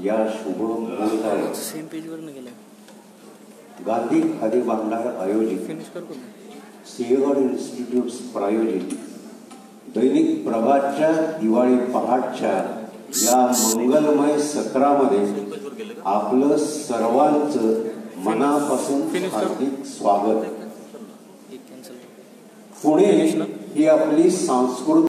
या शुभ मुहूर्तावर सेम पेजवर न गेला गांधी खादी भांडार आयोजित फिनिश कर सिंहगड इन्स्टिट्यूट प्रायोजित दैनिक प्रभातच्या दिवाळी पहाटच्या या मंगलमय सत्रामध्ये आपलं सर्वांचं मनापासून हार्दिक स्वागत। पुणे ही आपली सांस्कृतिक